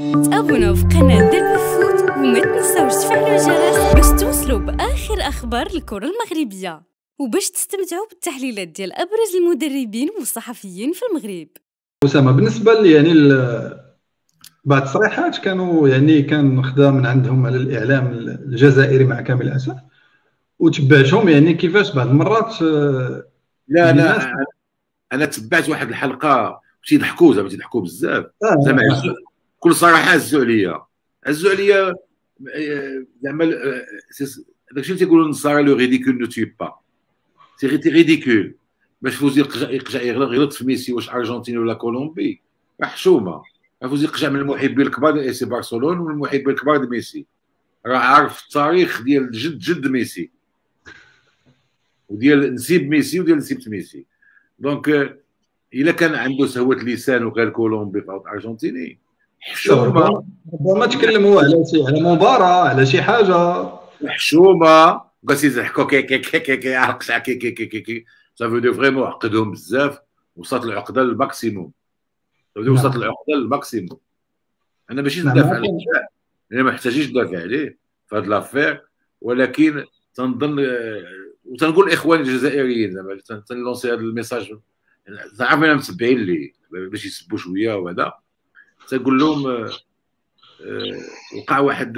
تابوناو في قناة درب الفوت وما تنساوش تفعلوا الجرس باش توصلوا بآخر أخبار الكرة المغربية وباش تستمتعوا بالتحليلات ديال أبرز المدربين والصحفيين في المغرب. أسامة، بالنسبة لي بعض التصريحات كان خدا من عندهم على الإعلام الجزائري مع كامل الأسف، وتبعتهم كيفاش بعض المرات لا انا تبعت واحد الحلقه تيضحكوا بزاف زعما بكل صراحه عزوا عليا زعما داكشي اللي تيقولوا النصارى لو ريديكول نو تي با سي ريديكول باش فوز يقجع يغلط في ميسي واش ارجنتين ولا كولومبي حشومه فوز يقجع من المحبين الكبار ديال سي برشلونه ومن المحبين الكبار ديال ميسي راه عارف التاريخ ديال جد ميسي وديال نسيب ميسي وديال نسيبت ميسي. دونك الا كان عنده سهوه لسان وقال كولومبي فاوت ارجنتيني حشومه ربما تكلموا على مباراه على شي حاجه حشومه بس يضحكوا كي عرقش كي صافي دو فريمون عقدهم بزاف وصلت العقده للماكسيموم انا ماشي ندافع على الشيء انا ما محتاجيش ندافع عليه في هاد لافير، ولكن تنظن وتنقول الاخوان الجزائريين زعما تنلونسي هذا الميساج عارف انا متبعين لي باش يسبوا شويه وهذا تنقول لهم وقع واحد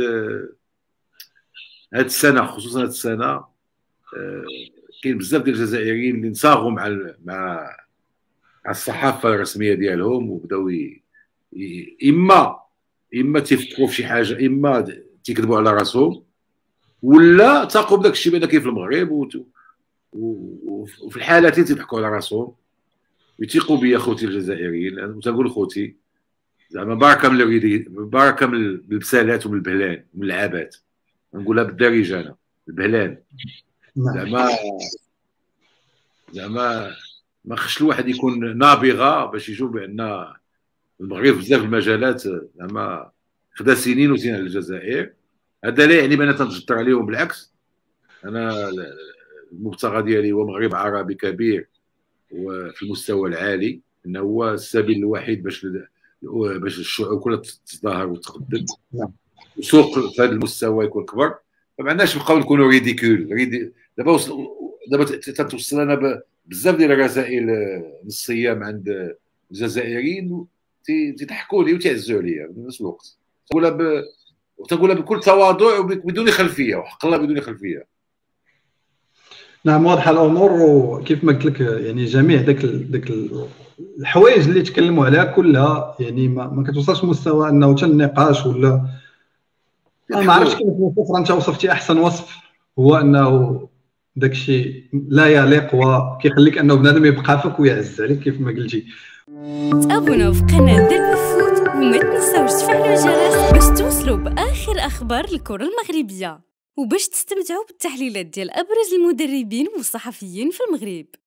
هاد السنه خصوصا هاد السنه كاين بزاف ديال الجزائريين اللي انصاغوا مع الصحافه الرسميه ديالهم وبداو اما تيفكروا في شي حاجه اما تيكذبوا على راسهم ولا تاقوا بداك الشيء بان كاين في المغرب وفي الحالتين تيضحكوا على راسهم ويثيقوا بيا خوتي الجزائريين وتنقول خوتي زعما بركه من البسالات ومن البهلان ومن العابات نقولها بالدارجه انا البهلان زعما ما خصش الواحد يكون نابغه باش يجوا بان المغرب بزاف المجالات زعما خدا سنين وسنين على الجزائر. هذا لا يعني بان تنجدر عليهم، بالعكس انا المبتغى ديالي هو مغرب عربي كبير وفي المستوى العالي، انه هو السبيل الوحيد باش الشعوب كلها تتظاهر وتقدم وسوق في هذا المستوى يكون كبر. ما عندناش نبقاو نكونوا ريديكول. دابا تتوصل لنا بزاف ديال الرسائل نصيه من عند الجزائريين تيضحكوا لي وتيعزوا عليا في نفس الوقت تنقولها بكل تواضع وبدون خلفيه، وحق الله بدون خلفيه. نعم، واضحه الامور، وكيف ما قلت لك جميع داك الحوايج اللي تكلموا عليها كلها ما كتوصلش مستوى انه حتى النقاش ولا ما عرفتش كيف وصفت. انت وصفتي احسن وصف هو انه داكشي لا يليق وكيخليك انه بنادم يبقى فيك ويعز عليك كيف ما قلتي. تابوناو في قناة درب الفوت وما تنساوش تفعلوا الجرس باش توصلوا بآخر أخبار الكرة المغربية وباش تستمتعوا بالتحليلات ديال أبرز المدربين والصحفيين في المغرب.